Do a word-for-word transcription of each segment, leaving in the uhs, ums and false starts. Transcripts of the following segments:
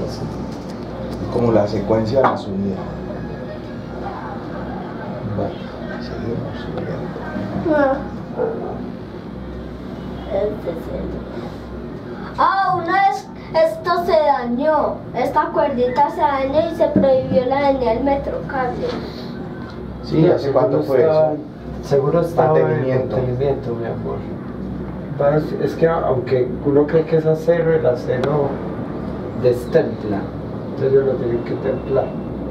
así. Como la secuencia de la subida. Vale. Seguimos subiendo. Ah. Este es el- Ah, una vez esto se dañó. Esta cuerdita se dañó y se prohibió la línea del metrocable. Sí, ¿hace cuánto fue estaba- eso? Seguro estaba Mantenimiento. en mantenimiento, mi amor. Va, Es, es que aunque uno cree que es acero, el acero destempla. Entonces ellos lo tienen que templar.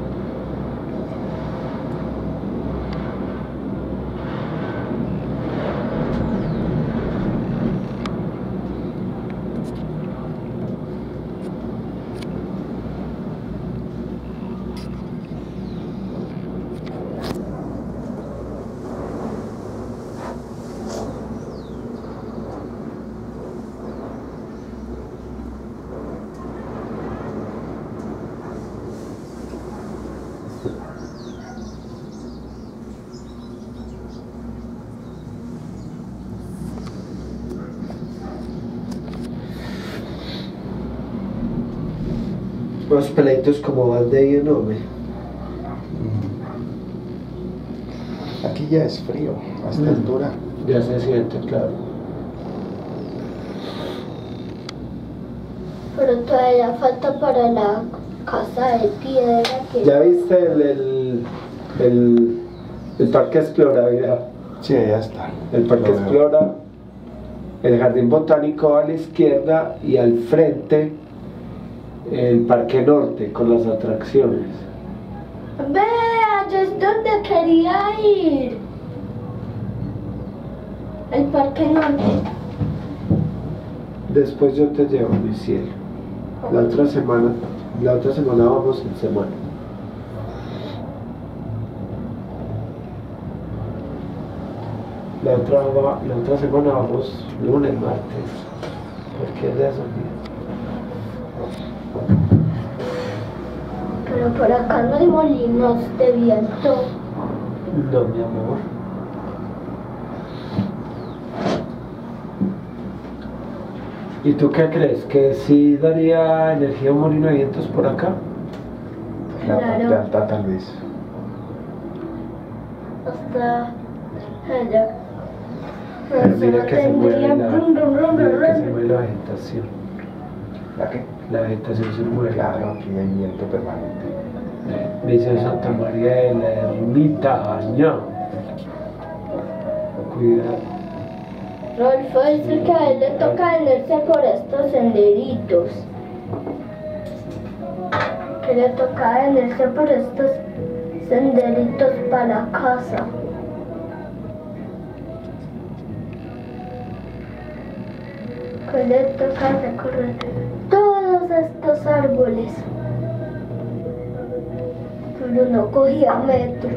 Los peleitos como van de ahí enorme. Aquí ya es frío, a esta Mm. altura. Ya se siente, claro. Pero todavía falta para la casa de piedra que... ¿Ya viste el, el, el, el Parque Explora, mira? Sí, ya está. El Parque Lo veo. Explora, el Jardín Botánico a la izquierda y al frente el Parque Norte con las atracciones. Vea, yo es donde quería ir. El Parque Norte. Después yo te llevo, mi cielo. La otra semana, la otra semana vamos en semana. La otra, va- la otra semana vamos lunes, martes. Porque es de esos días. Pero por acá no hay molinos de viento. No, mi amor. ¿Y tú qué crees? ¿Que sí daría energía un molino de vientos por acá? La Claro. parte alta tal vez. Hasta allá. Pero mira que se mueve la, Tendría brum, brum, brum, mira brum, que se brum. mueve la vegetación. ¿La qué? La vegetación se mueve. Claro, aquí hay viento permanente. Dice Santa María de la Ermitaña. Cuidado. Rodolfo dice que a él le toca venirse por estos senderitos. Que le toca venirse por estos senderitos para la casa. Que le toca recorrer todos estos árboles. Pero no cogía metro.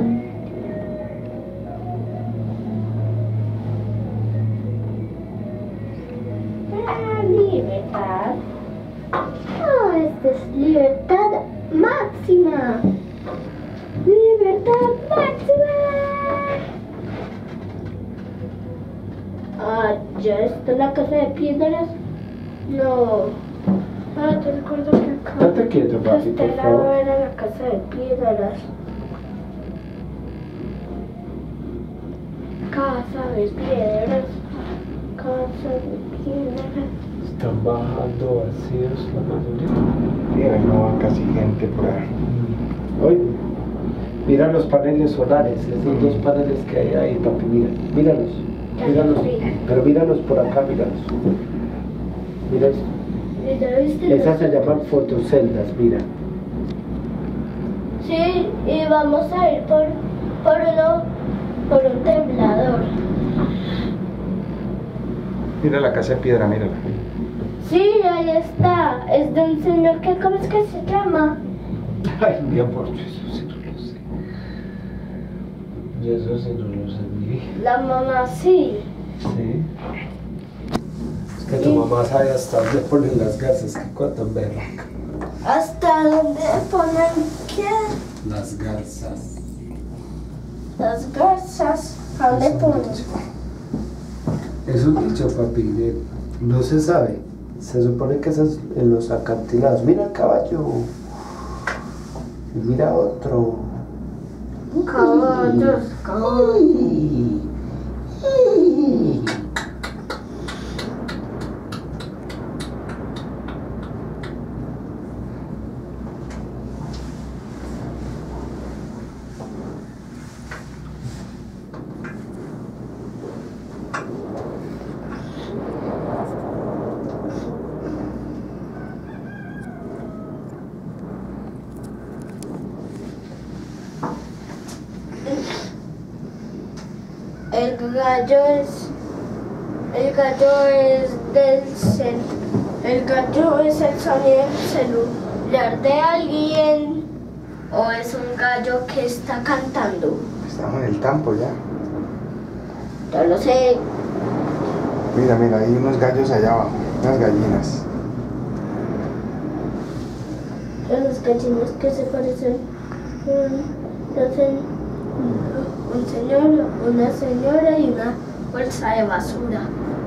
Ah, libertad. Oh, esta es libertad máxima. Libertad máxima. Ah, ya está la casa de piedras. No. Ah, te recuerdo que acá. Estate quieto, papi, Este por lado favor. era la casa de piedras. Casa de piedras. Casa de piedras. Están bajando vacíos la mayoría. Mira, no va casi gente por ahí. Oye, mira los paneles solares, esos dos paneles que hay ahí, papi, mira, míralos, míralos, pero míralos por acá, míralos. Mira, ¿Y ya viste esas se los- llaman fotoceldas, mira. Sí, y vamos a ir por, por uno, por un temblador. Mira la casa de piedra, mírala. Sí, ahí está. Es de un señor que, ¿cómo es que se llama? Ay, mi amor, yo eso sí no lo sé. Yo eso sí no lo sé, mi vida. La mamá sí. Sí. Es que tu mamá sabe hasta dónde ponen las gases, que cuánto berraca. ¿Hasta dónde ponen qué? Las garzas. Las garzas. ¿A dónde Es un ponen? dicho. Es un dicho, papi, de- no se sabe. Se supone que eso es en los acantilados. Mira el caballo. Y mira otro. Caballos, caballos. Uy. Uy. El gallo es, el gallo es del cel, el gallo es el sonido del celular de alguien o es un gallo que está cantando. Estamos en el campo ya. Yo lo sé. Mira, mira, hay unos gallos allá abajo, unas gallinas. Los gallinas que se parecen un, no sé, un señor, una señora y una bolsa de basura.